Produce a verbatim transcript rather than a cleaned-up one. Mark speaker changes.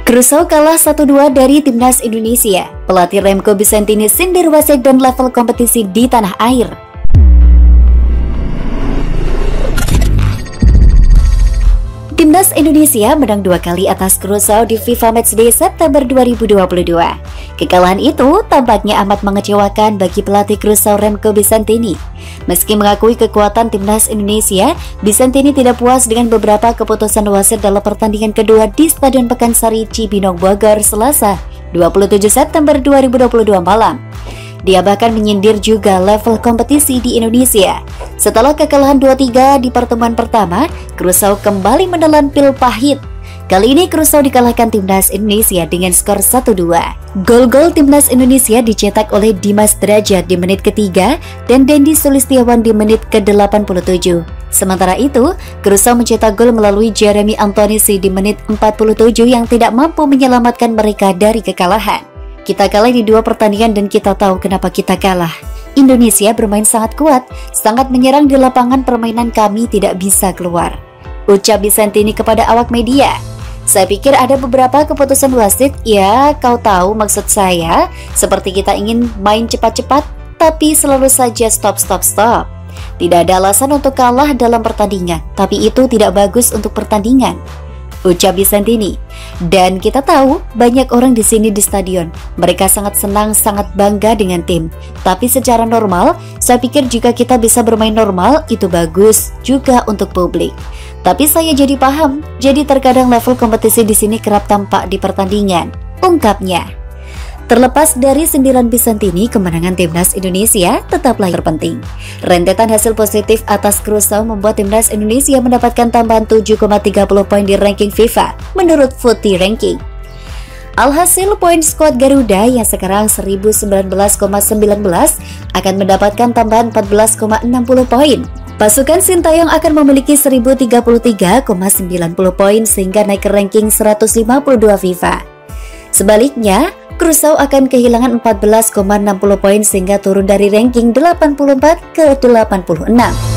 Speaker 1: Curaçao kalah satu dua dari timnas Indonesia. Pelatih Remco Bisentini sindir wasit dan level kompetisi di tanah air. Timnas Indonesia menang dua kali atas Curaçao di FIFA Matchday September dua ribu dua puluh dua. Kekalahan itu tampaknya amat mengecewakan bagi pelatih Curaçao Remco Bisentini. Meski mengakui kekuatan timnas Indonesia, Bisentini tidak puas dengan beberapa keputusan wasit dalam pertandingan kedua di Stadion Pakansari Cibinong, Bogor, Selasa, dua puluh tujuh September dua ribu dua puluh dua malam. Dia bahkan menyindir juga level kompetisi di Indonesia. Setelah kekalahan dua tiga di pertemuan pertama, Curaçao kembali menelan pil pahit. Kali ini Curaçao dikalahkan timnas Indonesia dengan skor satu dua. Gol-gol timnas Indonesia dicetak oleh Dimas Derajat di menit ketiga dan Dendi Sulistiawan di menit ke delapan puluh tujuh. Sementara itu, Curaçao mencetak gol melalui Jeremy Antonisi di menit empat puluh tujuh yang tidak mampu menyelamatkan mereka dari kekalahan. Kita kalah di dua pertandingan dan kita tahu kenapa kita kalah. Indonesia bermain sangat kuat, sangat menyerang di lapangan, permainan kami tidak bisa keluar, ucap Bisentini kepada awak media. Saya pikir ada beberapa keputusan wasit, ya kau tahu maksud saya, seperti kita ingin main cepat-cepat, tapi selalu saja stop stop stop. Tidak ada alasan untuk kalah dalam pertandingan, tapi itu tidak bagus untuk pertandingan, ucap Bisentini. Dan kita tahu banyak orang di sini di stadion. Mereka sangat senang, sangat bangga dengan tim. Tapi secara normal, saya pikir jika kita bisa bermain normal, itu bagus juga untuk publik. Tapi saya jadi paham, jadi terkadang level kompetisi di sini kerap tampak di pertandingan, ungkapnya. Terlepas dari sindiran Bisentini, kemenangan timnas Indonesia tetaplah yang terpenting. Rentetan hasil positif atas Curaçao membuat timnas Indonesia mendapatkan tambahan tujuh koma tiga puluh poin di ranking FIFA menurut Footy Ranking. Alhasil, poin skuad Garuda yang sekarang seribu sembilan belas koma sembilan belas akan mendapatkan tambahan empat belas koma enam puluh poin. Pasukan Sintayong akan memiliki seribu tiga puluh tiga koma sembilan puluh poin sehingga naik ke ranking seratus lima puluh dua FIFA. Sebaliknya, Curaçao akan kehilangan empat belas koma enam puluh poin sehingga turun dari ranking delapan puluh empat ke delapan puluh enam.